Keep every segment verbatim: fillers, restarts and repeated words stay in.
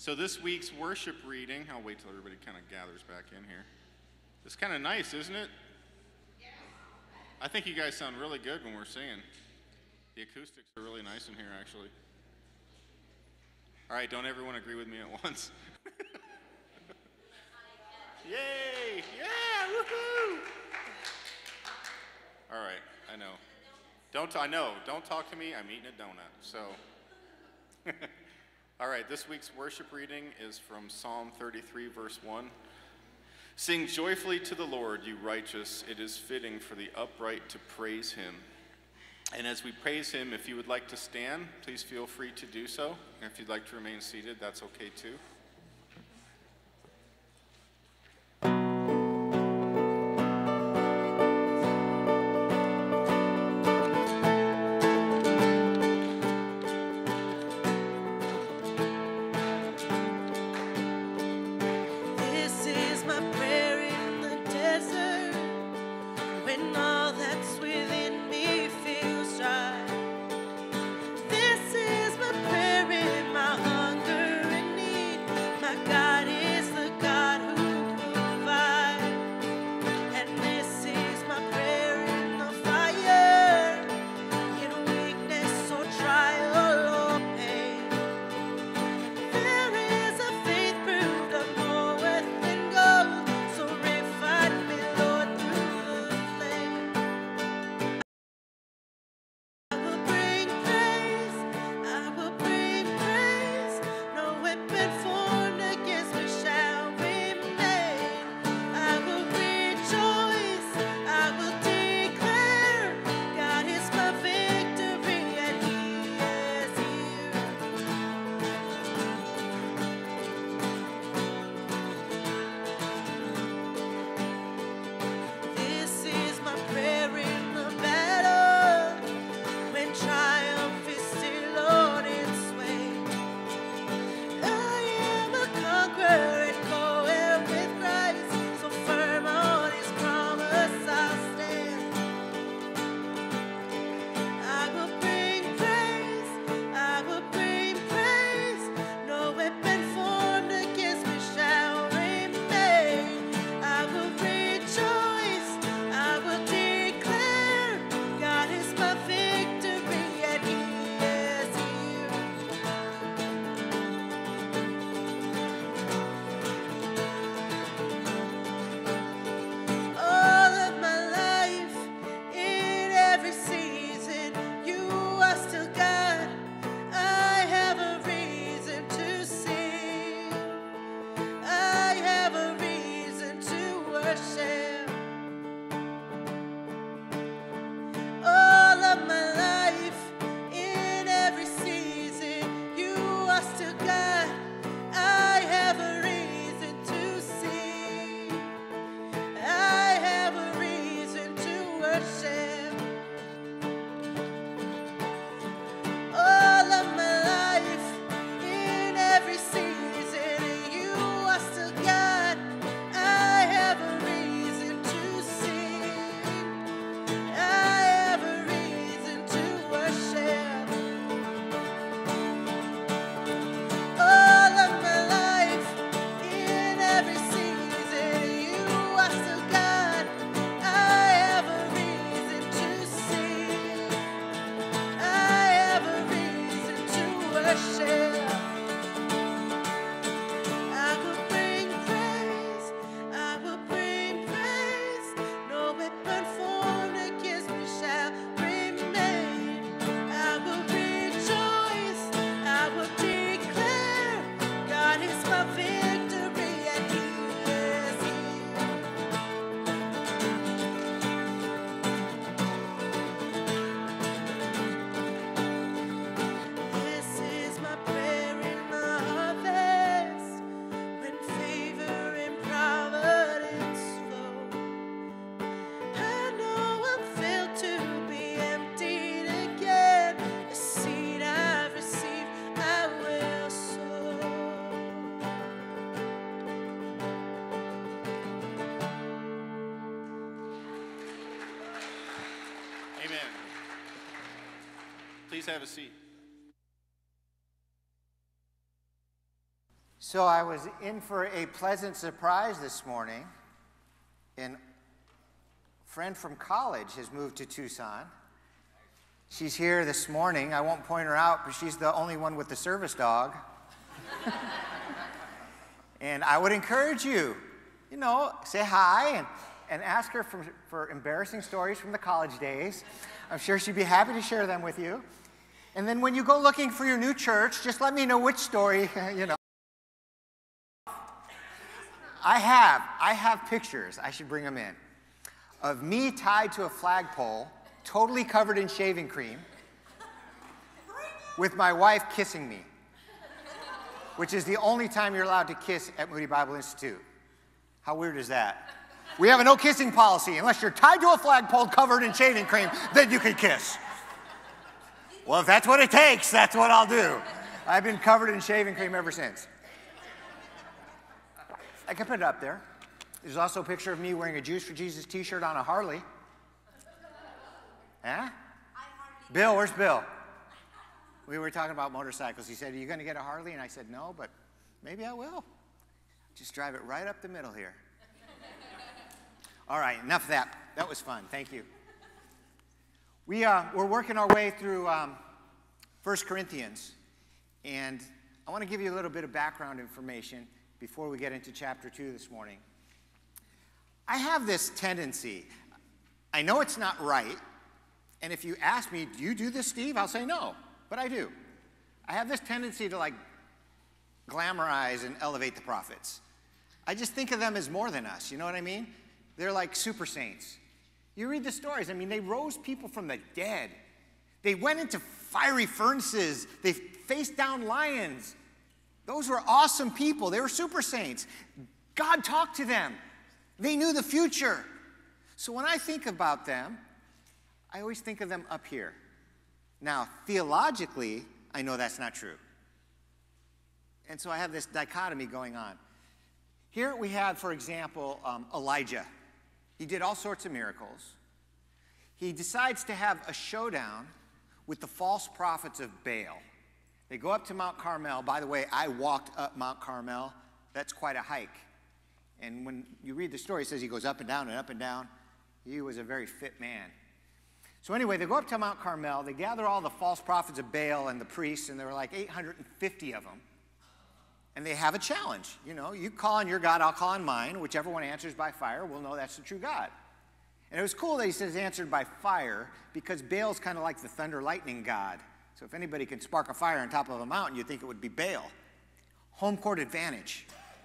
So this week's worship reading, I'll wait till everybody kind of gathers back in here. It's kind of nice, isn't it? I think you guys sound really good when we're singing. The acoustics are really nice in here, actually. All right, don't everyone agree with me at once. Yay! Yeah! Woohoo! All right, I know. Don't I know? Don't talk to me. I'm eating a donut. So, all right. This week's worship reading is from Psalm thirty-three, verse one. Sing joyfully to the Lord, you righteous. It is fitting for the upright to praise Him. And as we praise Him, if you would like to stand, please feel free to do so. And if you'd like to remain seated, that's okay too. Please have a seat. So I was in for a pleasant surprise this morning. And a friend from college has moved to Tucson. She's here this morning. I won't point her out, but she's the only one with the service dog. And I would encourage you, you know, say hi and, and ask her for, for embarrassing stories from the college days. I'm sure she'd be happy to share them with you. And then when you go looking for your new church, just let me know which story, you know. I have, I have pictures, I should bring them in, of me tied to a flagpole, totally covered in shaving cream, with my wife kissing me, which is the only time you're allowed to kiss at Moody Bible Institute. How weird is that? We have a no kissing policy. Unless you're tied to a flagpole covered in shaving cream, then you can kiss. Well, if that's what it takes, that's what I'll do. I've been covered in shaving cream ever since. I can put it up there. There's also a picture of me wearing a Jews for Jesus t-shirt on a Harley. Huh? Bill, where's Bill? We were talking about motorcycles. He said, are you going to get a Harley? And I said, no, but maybe I will. Just drive it right up the middle here. All right, enough of that. That was fun. Thank you. We, uh, we're working our way through um, First Corinthians. And I want to give you a little bit of background information before we get into chapter two this morning. I have this tendency. I know it's not right. And if you ask me, do you do this, Steve? I'll say no, but I do. I have this tendency to like glamorize and elevate the prophets. I just think of them as more than us, you know what I mean? They're like super saints. You read the stories, I mean, they rose people from the dead. They went into fiery furnaces. They faced down lions. Those were awesome people. They were super saints. God talked to them. They knew the future. So when I think about them, I always think of them up here. Now, theologically, I know that's not true. And so I have this dichotomy going on. Here we have, for example, um, Elijah. He did all sorts of miracles. He decides to have a showdown with the false prophets of Baal. They go up to Mount Carmel. By the way, I walked up Mount Carmel. That's quite a hike. And when you read the story, it says he goes up and down and up and down. He was a very fit man. So anyway, they go up to Mount Carmel. They gather all the false prophets of Baal and the priests, and there were like eight hundred fifty of them. And they have a challenge. You know, you call on your God, I'll call on mine. Whichever one answers by fire, we'll know that's the true God. And it was cool that he says answered by fire, because Baal's kind of like the thunder lightning god. So if anybody can spark a fire on top of a mountain, you'd think it would be Baal. Home court advantage.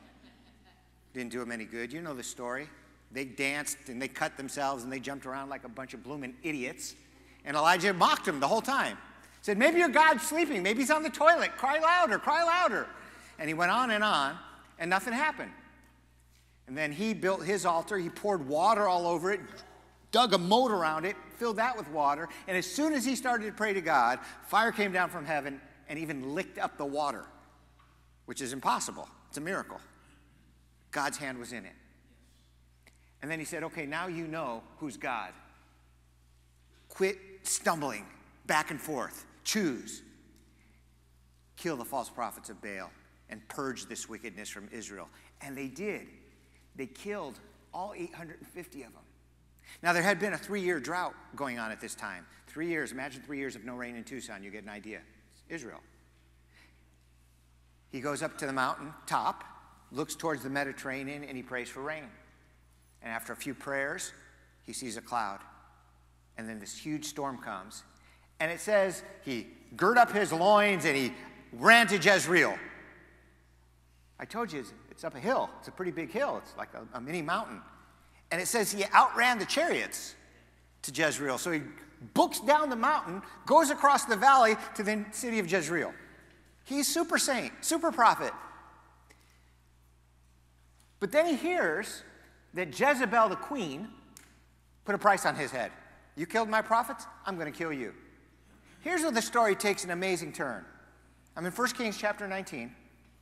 Didn't do him any good. You know the story. They danced and they cut themselves and they jumped around like a bunch of blooming idiots. And Elijah mocked him the whole time. Said, maybe your God's sleeping. Maybe he's on the toilet. Cry louder, cry louder. And he went on and on, and nothing happened. And then he built his altar. He poured water all over it, dug a moat around it, filled that with water, and as soon as he started to pray to God, fire came down from heaven and even licked up the water, which is impossible. It's a miracle. God's hand was in it. And then he said, okay, now you know who's God. Quit stumbling back and forth. Choose. Kill the false prophets of Baal and purge this wickedness from Israel. And they did. They killed all eight hundred fifty of them. Now, there had been a three-year drought going on at this time. Three years, imagine three years of no rain in Tucson. You get an idea. It's Israel. He goes up to the mountain top, looks towards the Mediterranean, and he prays for rain. And after a few prayers, he sees a cloud. And then this huge storm comes. And it says he girded up his loins and he ran to Jezreel. I told you, it's, it's up a hill. It's a pretty big hill. It's like a, a mini mountain. And it says he outran the chariots to Jezreel. So he books down the mountain, goes across the valley to the city of Jezreel. He's super saint, super prophet. But then he hears that Jezebel, the queen, put a price on his head. You killed my prophets? I'm going to kill you. Here's where the story takes an amazing turn. I'm in First Kings chapter nineteen.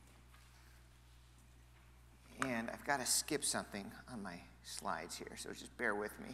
And I've got to skip something on my slides here, so just bear with me.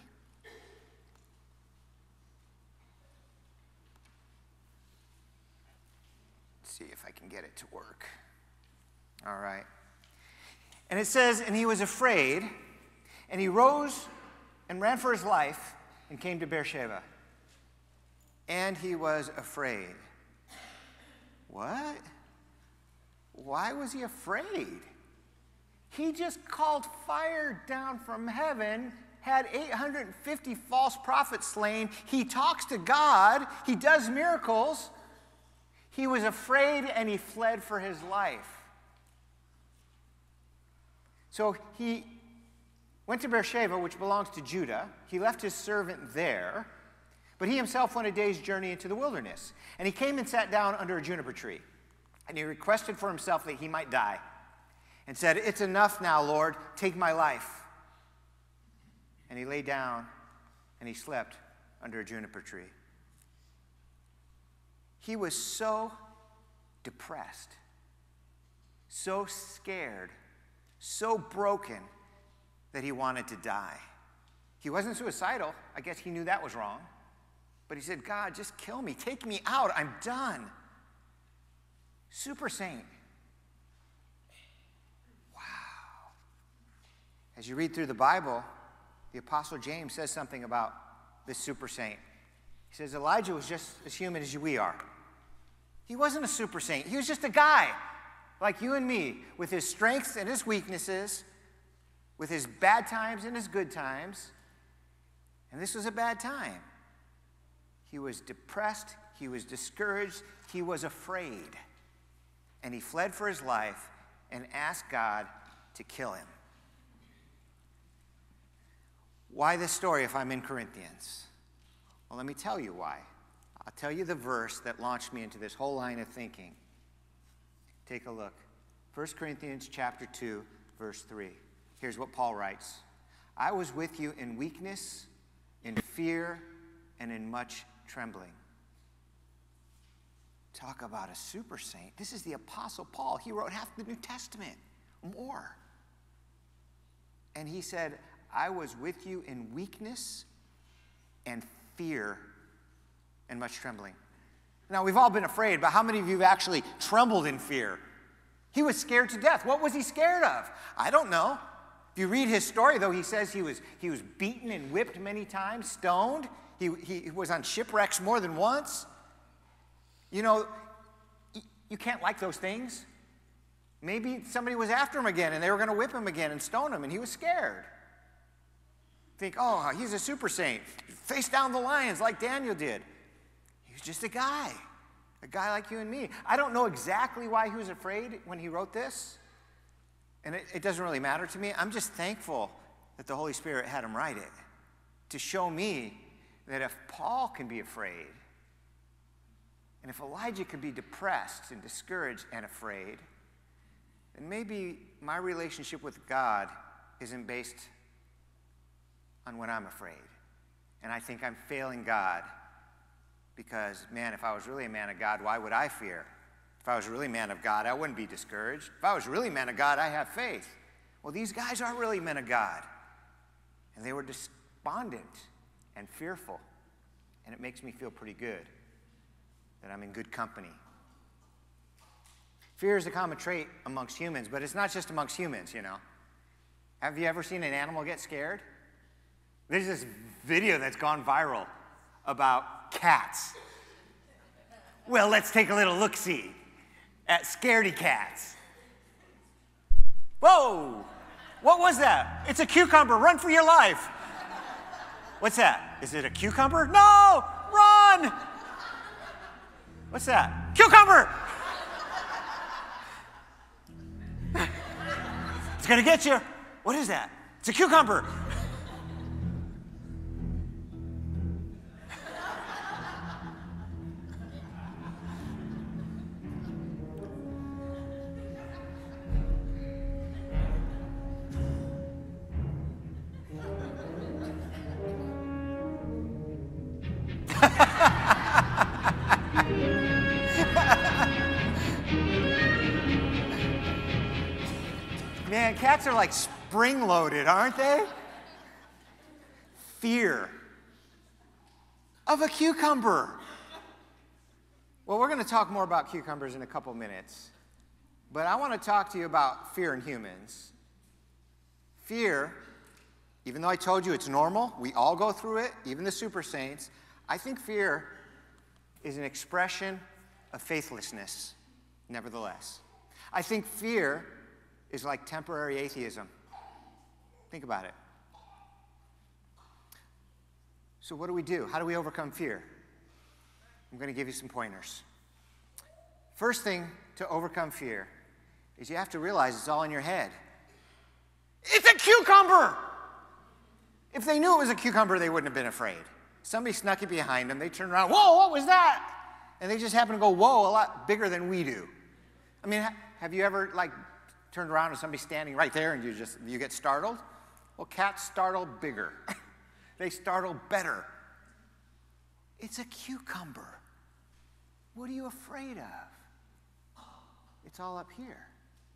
Let's see if I can get it to work. All right. And it says, and he was afraid, and he rose and ran for his life and came to Beersheba. And he was afraid. What? Why was he afraid? He just called fire down from heaven, had eight hundred fifty false prophets slain. He talks to God. He does miracles. He was afraid and he fled for his life. So he went to Beersheba, which belongs to Judah. He left his servant there, but he himself went a day's journey into the wilderness. And he came and sat down under a juniper tree. And he requested for himself that he might die, and said, "It's enough now, Lord, take my life." And he lay down and he slept under a juniper tree. He was so depressed, so scared, so broken that he wanted to die. He wasn't suicidal. I guess he knew that was wrong. But he said, "God, just kill me. Take me out. I'm done." Super saint. Wow. As you read through the Bible, the Apostle James says something about this super saint. He says Elijah was just as human as we are. He wasn't a super saint. He was just a guy like you and me, with his strengths and his weaknesses, with his bad times and his good times. And this was a bad time. He was depressed. He was discouraged. He was afraid. And he fled for his life and asked God to kill him. Why this story if I'm in Corinthians? Well, let me tell you why. I'll tell you the verse that launched me into this whole line of thinking. Take a look. First Corinthians chapter two, verse three. Here's what Paul writes. "I was with you in weakness, in fear, and in much trembling." Talk about a super saint. This is the Apostle Paul. He wrote half the New Testament, more. And he said, "I was with you in weakness and fear and much trembling." Now, we've all been afraid, but how many of you have actually trembled in fear? He was scared to death. What was he scared of? I don't know. If you read his story, though, he says he was, he was beaten and whipped many times, stoned. He, he was on shipwrecks more than once. You know, you can't like those things. Maybe somebody was after him again, and they were going to whip him again and stone him, and he was scared. Think, oh, he's a super saint. Face down the lions like Daniel did. He was just a guy, a guy like you and me. I don't know exactly why he was afraid when he wrote this, and it, it doesn't really matter to me. I'm just thankful that the Holy Spirit had him write it to show me that if Paul can be afraid, and if Elijah could be depressed and discouraged and afraid, then maybe my relationship with God isn't based on when I'm afraid. And I think I'm failing God because, man, if I was really a man of God, why would I fear? If I was really a man of God, I wouldn't be discouraged. If I was really a man of God, I have faith. Well, these guys aren't really men of God. And they were despondent and fearful. And it makes me feel pretty good that I'm in good company. Fear is a common trait amongst humans, but it's not just amongst humans, you know. Have you ever seen an animal get scared? There's this video that's gone viral about cats. Well, let's take a little look-see at scaredy cats. Whoa! What was that? It's a cucumber. Run for your life. What's that? Is it a cucumber? No! Run! What's that? Cucumber! It's gonna get you. What is that? It's a cucumber. Man, cats are like spring-loaded, aren't they? Fear of a cucumber. Well, we're going to talk more about cucumbers in a couple minutes. But I want to talk to you about fear in humans. Fear, even though I told you it's normal, we all go through it, even the super saints, I think fear is an expression of faithlessness, nevertheless. I think fear is like temporary atheism. Think about it. So what do we do? How do we overcome fear? I'm going to give you some pointers. First thing to overcome fear is you have to realize it's all in your head. It's a cucumber! If they knew it was a cucumber, they wouldn't have been afraid. Somebody snuck it behind them. They turned around, whoa, what was that? And they just happen to go, whoa, a lot bigger than we do. I mean, have you ever, like, turned around and somebody's standing right there and you just, you get startled? Well, cats startle bigger. They startle better. It's a cucumber. What are you afraid of? It's all up here.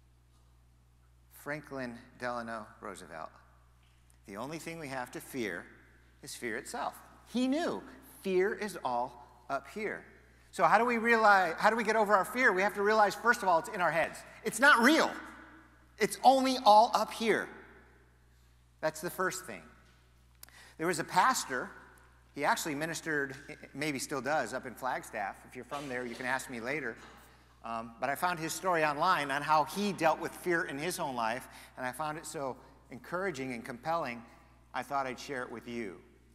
Franklin Delano Roosevelt. The only thing we have to fear is fear itself. He knew fear is all up here. So how do we realize, how do we get over our fear? We have to realize, first of all, it's in our heads. It's not real. It's only all up here. That's the first thing. There was a pastor, he actually ministered, maybe still does, up in Flagstaff. If you're from there, you can ask me later. Um, but I found his story online on how he dealt with fear in his own life, and I found it so encouraging and compelling, I thought I'd share it with you.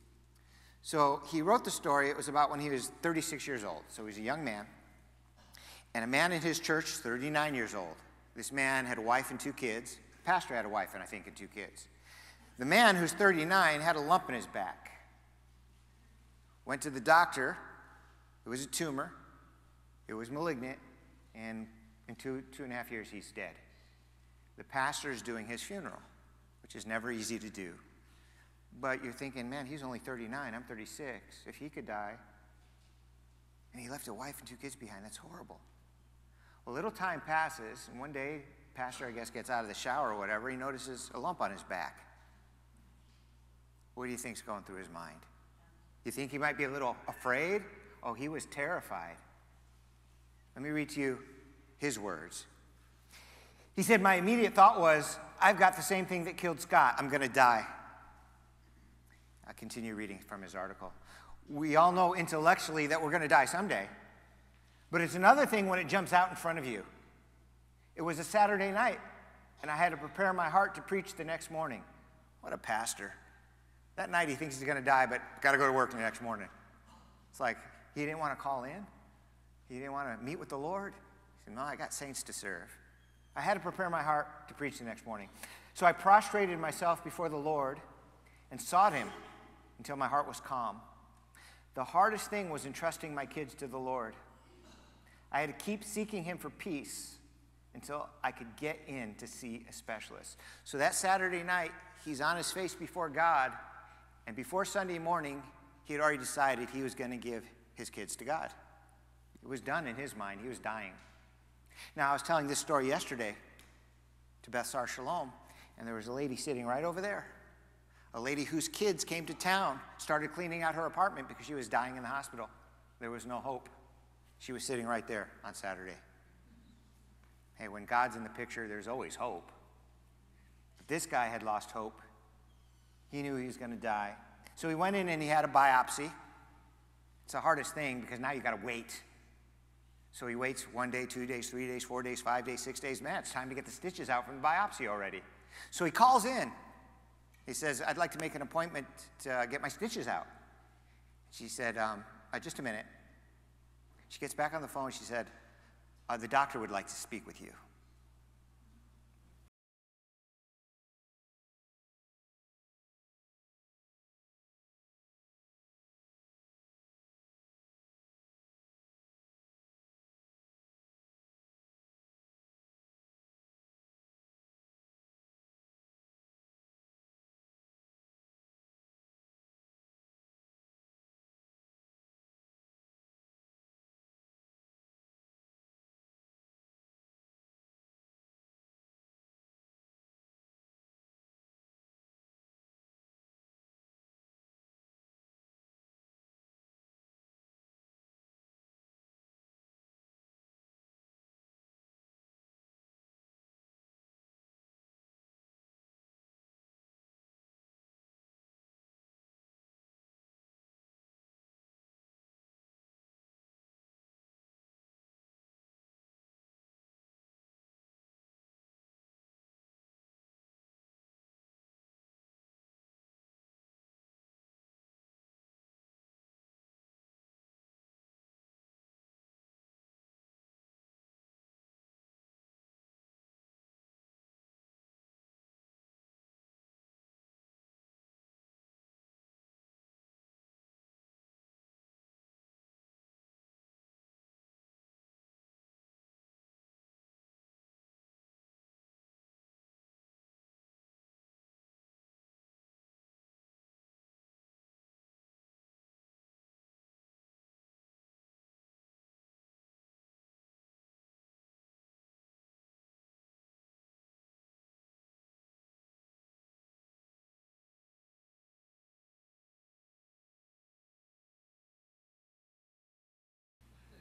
So he wrote the story. It was about when he was thirty-six years old. So he was a young man. And a man in his church, thirty-nine years old. This man had a wife and two kids. The pastor had a wife and I think and two kids. The man who's thirty-nine had a lump in his back. Went to the doctor. It was a tumor. It was malignant. And in two, two and a half years, he's dead. The pastor is doing his funeral, which is never easy to do. But you're thinking, man, he's only thirty-nine, I'm thirty-six. If he could die, and he left a wife and two kids behind, that's horrible. Well, a little time passes, and one day, pastor, I guess, gets out of the shower or whatever, he notices a lump on his back. What do you think's going through his mind? You think he might be a little afraid? Oh, he was terrified. Let me read to you his words. He said, my immediate thought was, I've got the same thing that killed Scott. I'm going to die. I continue reading from his article. We all know intellectually that we're going to die someday. But it's another thing when it jumps out in front of you. It was a Saturday night, and I had to prepare my heart to preach the next morning. What a pastor. That night he thinks he's going to die, but got to go to work the next morning. It's like he didn't want to call in. He didn't want to meet with the Lord. He said, no, I got saints to serve. I had to prepare my heart to preach the next morning. So I prostrated myself before the Lord and sought him until my heart was calm. The hardest thing was entrusting my kids to the Lord. I had to keep seeking him for peace until I could get in to see a specialist. So that Saturday night, he's on his face before God, and before Sunday morning, he had already decided he was going to give his kids to God. It was done in his mind. He was dying. Now, I was telling this story yesterday to Beth Sar Shalom, and there was a lady sitting right over there. A lady whose kids came to town, started cleaning out her apartment because she was dying in the hospital. There was no hope. She was sitting right there on Saturday. Hey, when God's in the picture, there's always hope. But this guy had lost hope. He knew he was going to die. So he went in and he had a biopsy. It's the hardest thing because now you got to wait. So he waits one day, two days, three days, four days, five days, six days. Man, it's time to get the stitches out from the biopsy already. So he calls in. He says, I'd like to make an appointment to uh, get my stitches out. She said, um, uh, just a minute. She gets back on the phone. She said, uh, the doctor would like to speak with you.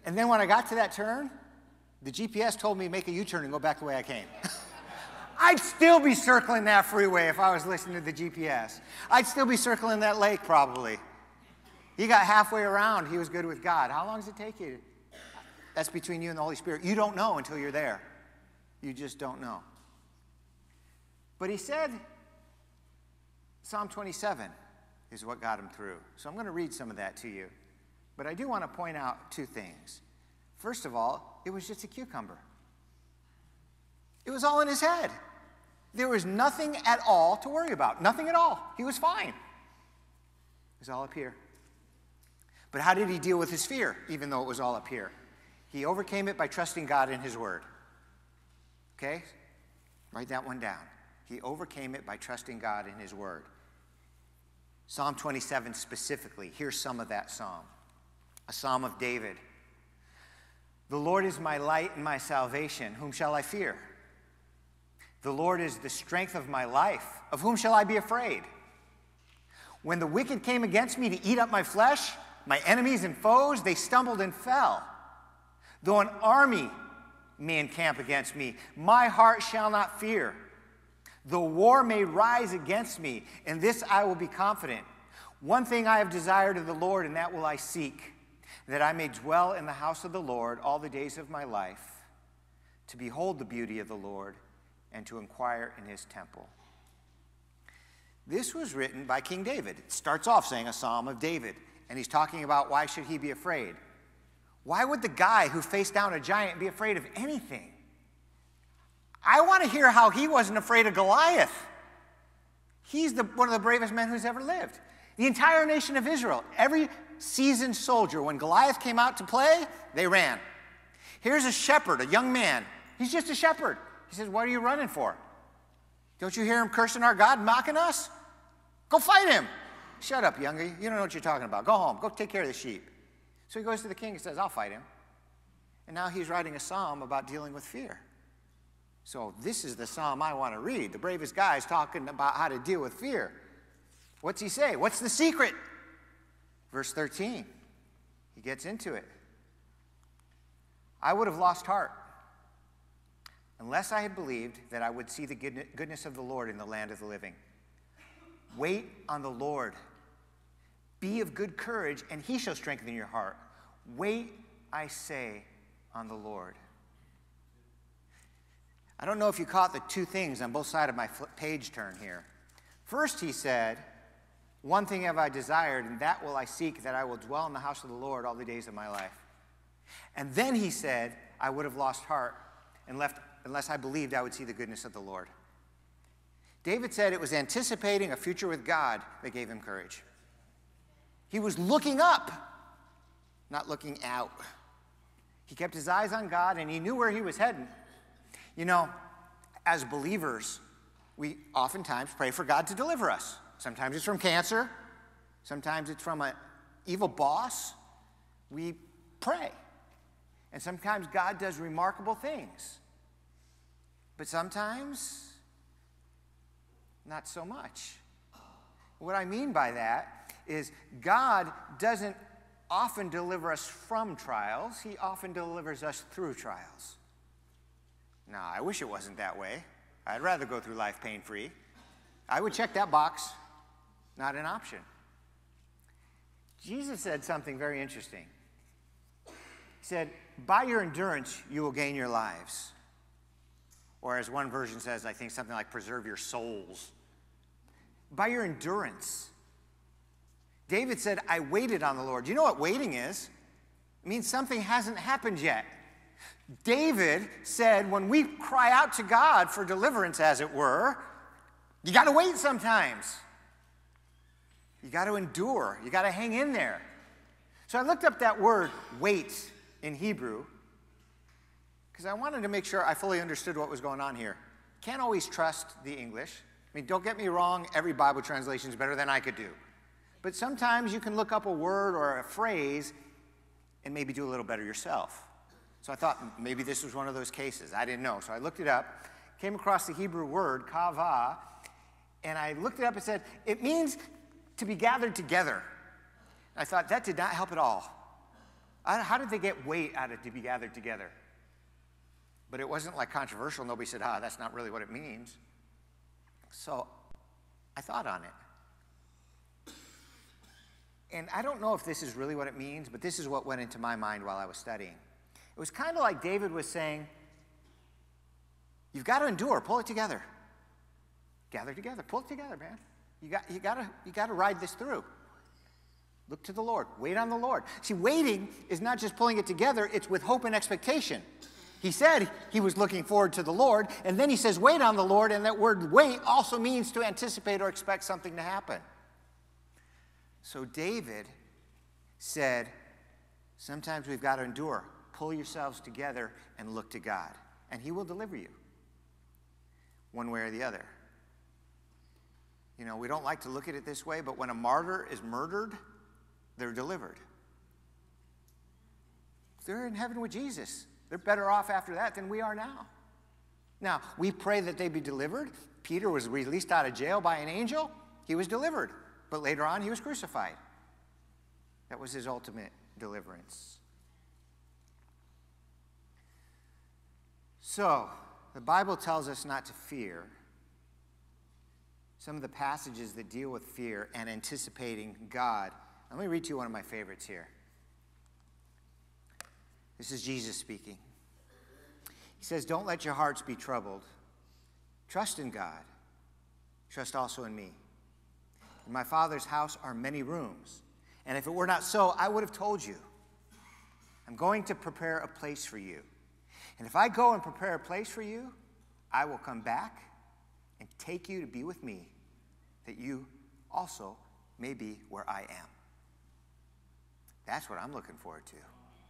And then when I got to that turn, the G P S told me to make a U-turn and go back the way I came. I'd still be circling that freeway if I was listening to the G P S. I'd still be circling that lake probably. He got halfway around. He was good with God. How long does it take you? That's between you and the Holy Spirit. You don't know until you're there. You just don't know. But he said, Psalm twenty-seven is what got him through. So I'm going to read some of that to you. But I do want to point out two things. First of all, it was just a cucumber. It was all in his head. There was nothing at all to worry about. Nothing at all. He was fine. It was all up here. But how did he deal with his fear, even though it was all up here? He overcame it by trusting God in his word. Okay? Write that one down. He overcame it by trusting God in his word. Psalm twenty-seven specifically. Here's some of that psalm. A psalm of David. The Lord is my light and my salvation. Whom shall I fear? The Lord is the strength of my life. Of whom shall I be afraid? When the wicked came against me to eat up my flesh, my enemies and foes, they stumbled and fell. Though an army may encamp against me, my heart shall not fear. Though war may rise against me, in this I will be confident. One thing I have desired of the Lord, and that will I seek, that I may dwell in the house of the Lord all the days of my life, to behold the beauty of the Lord and to inquire in his temple. This was written by King David. It starts off saying a psalm of David, and he's talking about why should he be afraid. Why would the guy who faced down a giant be afraid of anything? I want to hear how he wasn't afraid of Goliath. He's the, one of the bravest men who's ever lived. The entire nation of Israel, every seasoned soldier, when Goliath came out to play, they ran. Here's a shepherd, a young man. He's just a shepherd. He says, what are you running for? Don't you hear him cursing our God, mocking us? Go fight him. Shut up, youngie. You don't know what you're talking about. Go home. Go take care of the sheep. So he goes to the king and says, I'll fight him. And now he's writing a psalm about dealing with fear. So this is the psalm I want to read. The bravest guy is talking about how to deal with fear. What's he say? What's the secret? Verse thirteen. He gets into it. I would have lost heart unless I had believed that I would see the goodness of the Lord in the land of the living. Wait on the Lord. Be of good courage, and he shall strengthen your heart. Wait, I say, on the Lord. I don't know if you caught the two things on both sides of my page turn here. First, he said, one thing have I desired, and that will I seek, that I will dwell in the house of the Lord all the days of my life. And then he said, I would have lost heart and left, unless I believed I would see the goodness of the Lord. David said it was anticipating a future with God that gave him courage. He was looking up, not looking out. He kept his eyes on God, and he knew where he was heading. You know, as believers, we oftentimes pray for God to deliver us. Sometimes it's from cancer. Sometimes it's from an evil boss. We pray. And sometimes God does remarkable things. But sometimes, not so much. What I mean by that is God doesn't often deliver us from trials. He often delivers us through trials. Now, I wish it wasn't that way. I'd rather go through life pain-free. I would check that box. Not an option. Jesus said something very interesting. He said, by your endurance, you will gain your lives. Or as one version says, I think something like preserve your souls. By your endurance. David said, I waited on the Lord. You know what waiting is? It means something hasn't happened yet. David said, when we cry out to God for deliverance, as it were, you got to wait sometimes. You got to endure. You got to hang in there. So I looked up that word, wait, in Hebrew, because I wanted to make sure I fully understood what was going on here. Can't always trust the English. I mean, don't get me wrong, every Bible translation is better than I could do. But sometimes you can look up a word or a phrase and maybe do a little better yourself. So I thought maybe this was one of those cases. I didn't know. So I looked it up, came across the Hebrew word, kavah, and I looked it up and said, it means to be gathered together. I thought that did not help at all. How did they get weight out of to be gathered together? But it wasn't like controversial. Nobody said, ah, that's not really what it means. So I thought on it. And I don't know if this is really what it means, but this is what went into my mind while I was studying. It was kind of like David was saying, you've got to endure, pull it together. Gather together, pull it together, man. You got, you got to, you got to ride this through. Look to the Lord. Wait on the Lord. See, waiting is not just pulling it together, it's with hope and expectation. He said he was looking forward to the Lord, and then he says wait on the Lord, and that word wait also means to anticipate or expect something to happen. So David said, sometimes we've got to endure. Pull yourselves together and look to God, and he will deliver you one way or the other. You know, we don't like to look at it this way, but when a martyr is murdered, they're delivered. They're in heaven with Jesus. They're better off after that than we are now. Now, we pray that they be delivered. Peter was released out of jail by an angel. He was delivered. But later on, he was crucified. That was his ultimate deliverance. So, the Bible tells us not to fear. Some of the passages that deal with fear and anticipating God. Let me read to you one of my favorites here. This is Jesus speaking. He says, don't let your hearts be troubled. Trust in God. Trust also in me. In my Father's house are many rooms. And if it were not so, I would have told you. I'm going to prepare a place for you. And if I go and prepare a place for you, I will come back and take you to be with me, that you also may be where I am. That's what I'm looking forward to.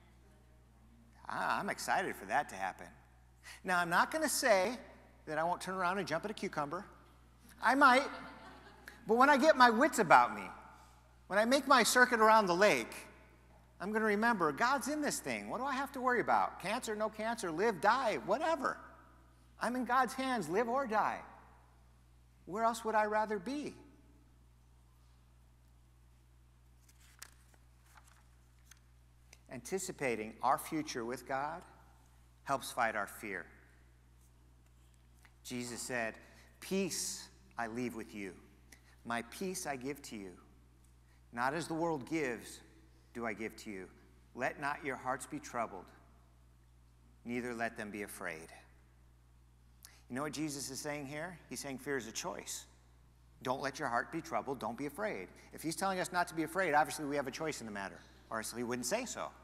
I'm excited for that to happen. Now, I'm not going to say that I won't turn around and jump at a cucumber. I might. But when I get my wits about me, when I make my circuit around the lake, I'm going to remember God's in this thing. What do I have to worry about? Cancer, no cancer, live, die, whatever. I'm in God's hands, live or die. Where else would I rather be? Anticipating our future with God helps fight our fear. Jesus said, peace I leave with you. My peace I give to you. Not as the world gives, do I give to you. Let not your hearts be troubled, neither let them be afraid. You know what Jesus is saying here? He's saying fear is a choice. Don't let your heart be troubled. Don't be afraid. If he's telling us not to be afraid, obviously we have a choice in the matter, or else he wouldn't say so.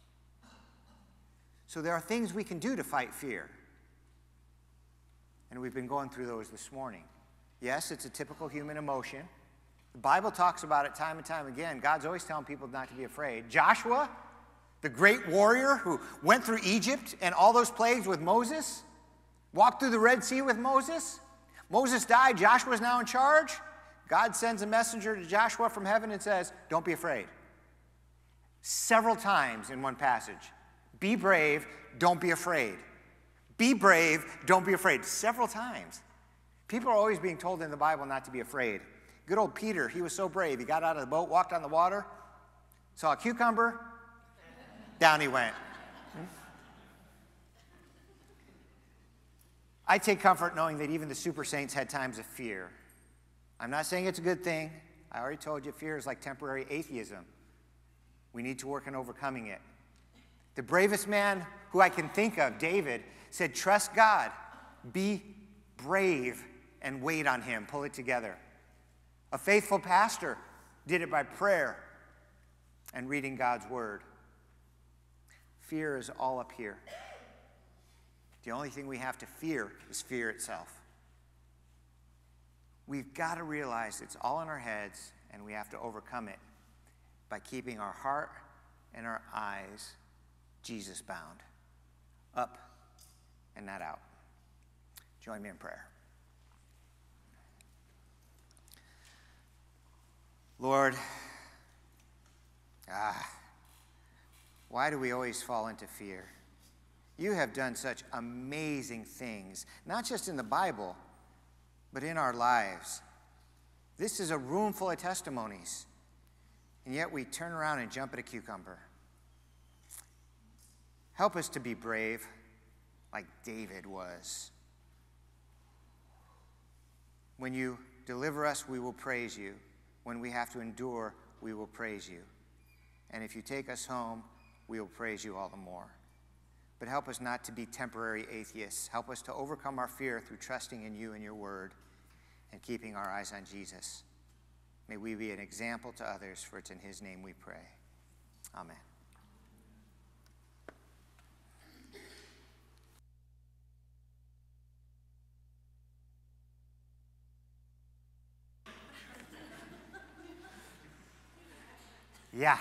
So there are things we can do to fight fear. And we've been going through those this morning. Yes, it's a typical human emotion. The Bible talks about it time and time again. God's always telling people not to be afraid. Joshua, the great warrior who went through Egypt and all those plagues with Moses, walked through the Red Sea with Moses. Moses died. Joshua's now in charge. God sends a messenger to Joshua from heaven and says, don't be afraid. Several times in one passage. Be brave, don't be afraid. Be brave, don't be afraid. Several times. People are always being told in the Bible not to be afraid. Good old Peter, he was so brave. He got out of the boat, walked on the water, saw a cucumber, down he went. I take comfort knowing that even the super saints had times of fear. I'm not saying it's a good thing. I already told you fear is like temporary atheism. We need to work on overcoming it. The bravest man who I can think of, David, said, trust God, be brave, and wait on him. Pull it together. A faithful pastor did it by prayer and reading God's word. Fear is all up here. The only thing we have to fear is fear itself. We've got to realize it's all in our heads, and we have to overcome it by keeping our heart and our eyes Jesus bound, up and not out. Join me in prayer. Lord, ah, why do we always fall into fear? You have done such amazing things, not just in the Bible, but in our lives. This is a room full of testimonies, and yet we turn around and jump at a cucumber. Help us to be brave like David was. When you deliver us, we will praise you. When we have to endure, we will praise you. And if you take us home, we will praise you all the more. But help us not to be temporary atheists. Help us to overcome our fear through trusting in you and your word and keeping our eyes on Jesus. May we be an example to others, for it's in his name we pray. Amen. Yeah.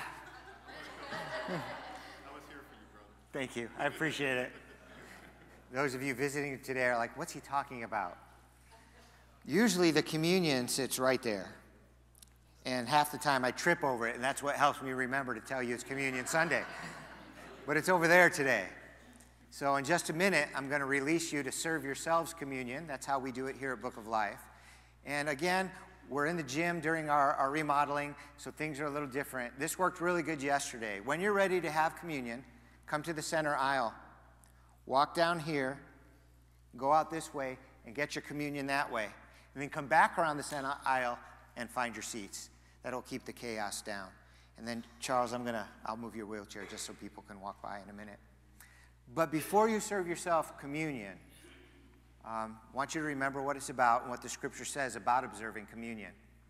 I was here for you, brother. Thank you. I appreciate it. Those of you visiting today are like, what's he talking about? Usually the communion sits right there. And half the time I trip over it, and that's what helps me remember to tell you it's Communion Sunday. But it's over there today. So in just a minute, I'm going to release you to serve yourselves communion. That's how we do it here at Book of Life. And again, we're in the gym during our, our remodeling, so things are a little different. This worked really good yesterday. When you're ready to have communion, come to the center aisle. Walk down here, go out this way, and get your communion that way. And then come back around the center aisle and find your seats. That'll keep the chaos down. And then, Charles, I'm gonna, I'll move your wheelchair just so people can walk by in a minute. But before you serve yourself communion, Um, I want you to remember what it's about and what the scripture says about observing communion.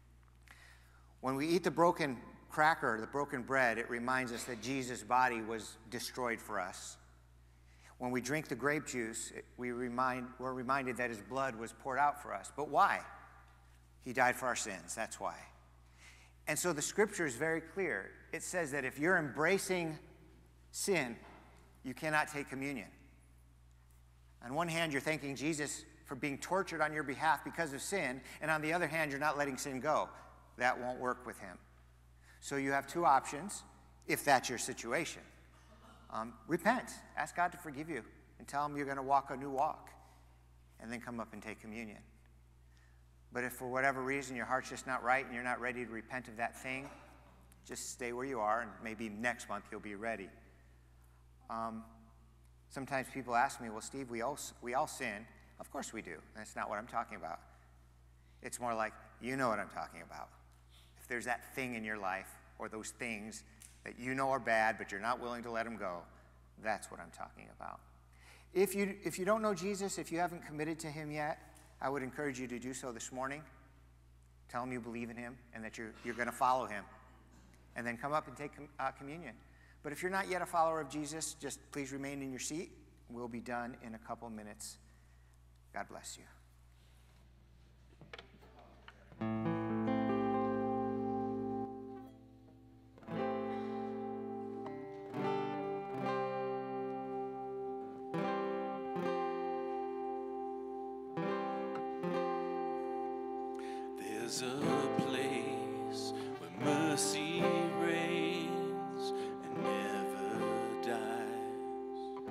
When we eat the broken cracker, the broken bread, it reminds us that Jesus' body was destroyed for us. When we drink the grape juice, it, we remind, we're reminded that his blood was poured out for us. But why? He died for our sins. That's why. And so the scripture is very clear. It says that if you're embracing sin, you cannot take communion. On one hand, you're thanking Jesus for being tortured on your behalf because of sin, and on the other hand, you're not letting sin go. That won't work with him. So you have two options, if that's your situation. Um, repent. Ask God to forgive you, and tell him you're going to walk a new walk, and then come up and take communion. But if for whatever reason your heart's just not right and you're not ready to repent of that thing, just stay where you are, and maybe next month you'll be ready. Um, Sometimes people ask me, well, Steve, we all, we all sin. Of course we do. That's not what I'm talking about. It's more like, you know what I'm talking about. If there's that thing in your life, or those things that you know are bad, but you're not willing to let them go, that's what I'm talking about. If you, if you don't know Jesus, if you haven't committed to him yet, I would encourage you to do so this morning. Tell him you believe in him and that you're, you're going to follow him. And then come up and take com, uh, communion. But if you're not yet a follower of Jesus, just please remain in your seat. We'll be done in a couple minutes. God bless you. There's a place where mercy reigns and never dies.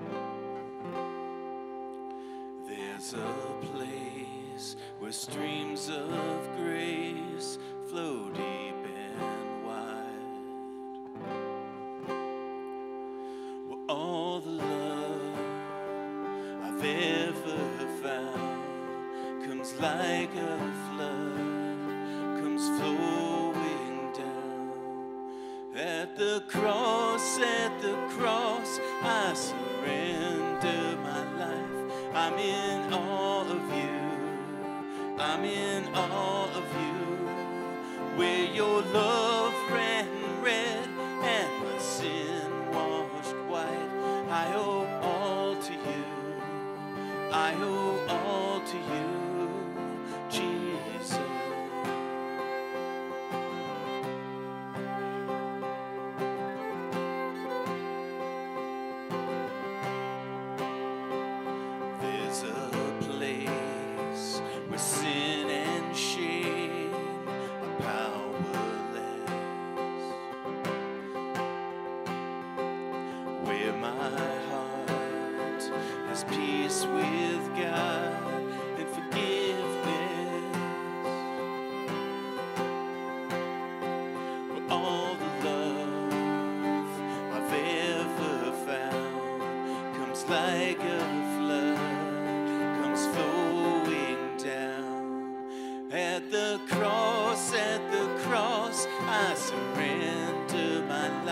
There's a place where streams of grace flow deep and wide, where all the love I've ever found comes like a flood, flowing down. At the cross, at the cross, I surrender my life. I'm in awe of you. I'm in awe of you. Where your love ran red and my sin washed white. I owe all to you. I owe all to you, Jesus.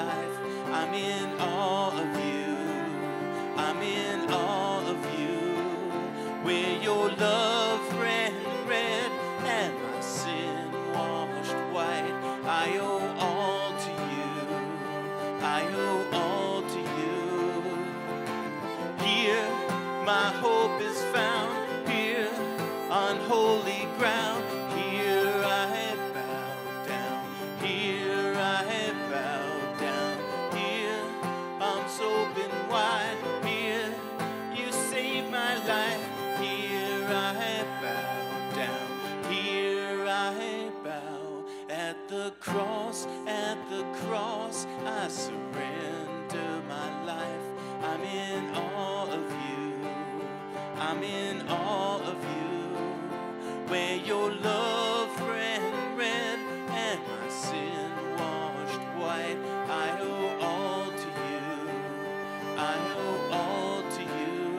life. I'm in awe of you. I'm in awe of you. Where your love ran red and my sin washed white. I owe all to you. I owe all to you. Here my hope is found. Here on holy ground. Here I have bowed down. Here I have bowed down. Here arms open wide. Here you saved my life. Here I have bowed down. Here I bow at the cross. At the cross I surrender my life. I'm in awe of you. I'm in awe of you. Where your love ran red and my sin washed white. I owe all to you. I owe all to you.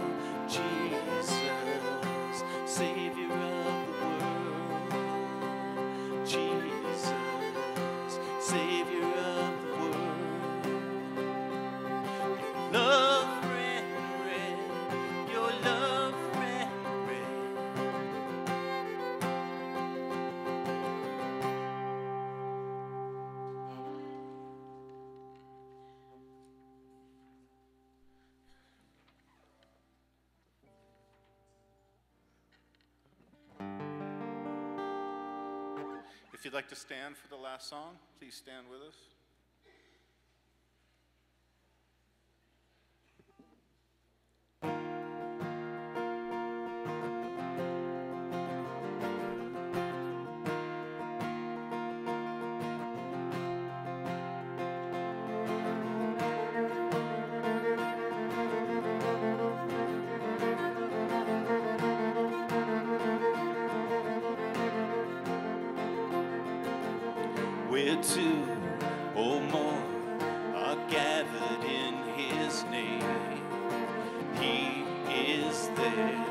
Jesus, Savior of the world. Jesus, Savior of the world. Your love ran red. Your love ran red. If you'd like to stand for the last song, please stand with us. Where two or more are gathered in his name, he is there.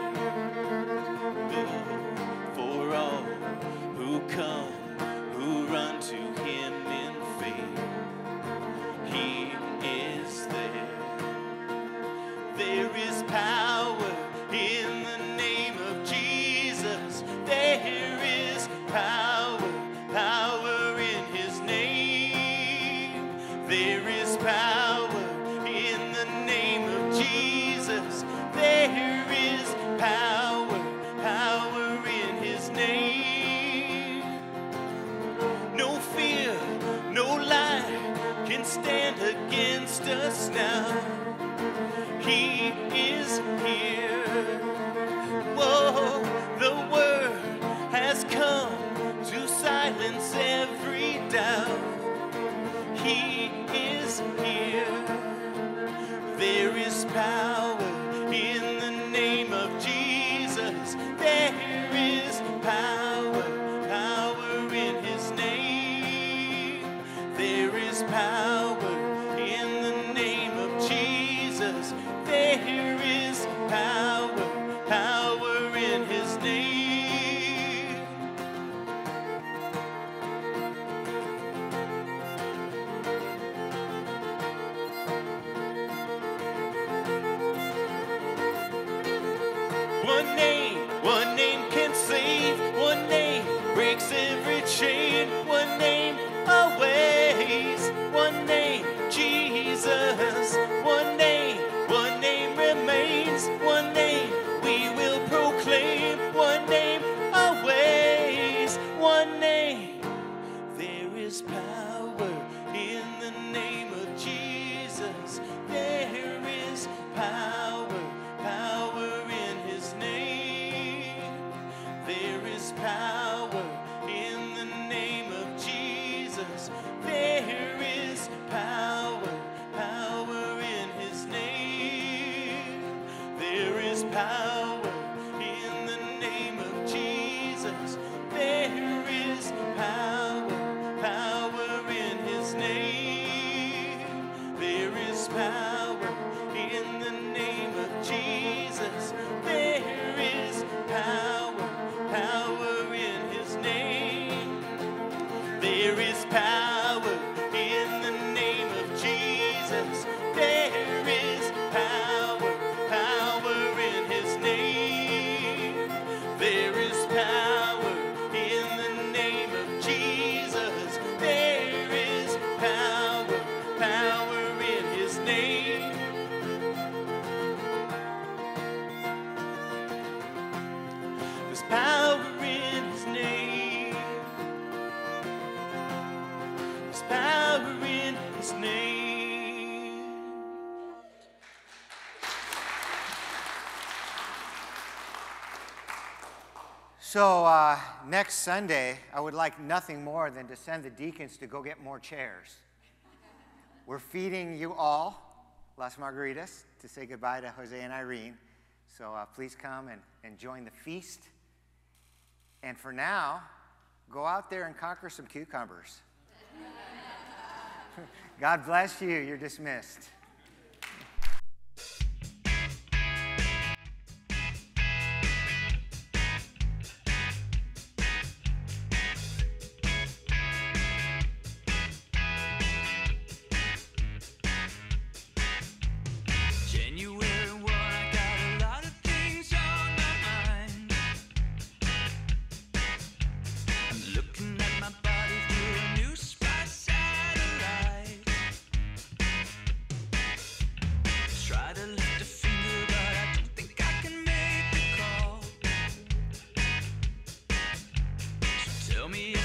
Oh, for all who come, who run to him in faith, he is there. There is power in the name of Jesus. There is power, power in his name. There is power in the name of Jesus. There is power, power in his name. No fear, no lie can stand against us now. He is here. Whoa, the word has come to silence every doubt. He is here. There is power in the name of Jesus. There is power, power in his name. There is power in the name of Jesus. There is power, power in his name. One name, one name can save. One name breaks every chain. One name always. One name, Jesus. One name, one name remains. One name we will proclaim. One name always. One name. There is power in the name of Jesus. There is power, power in his name. So uh, next Sunday, I would like nothing more than to send the deacons to go get more chairs. We're feeding you all Las Margaritas to say goodbye to Jose and Irene. So uh, please come and, and join the feast. And for now, go out there and conquer some cucumbers. God bless you. You're dismissed. Tell me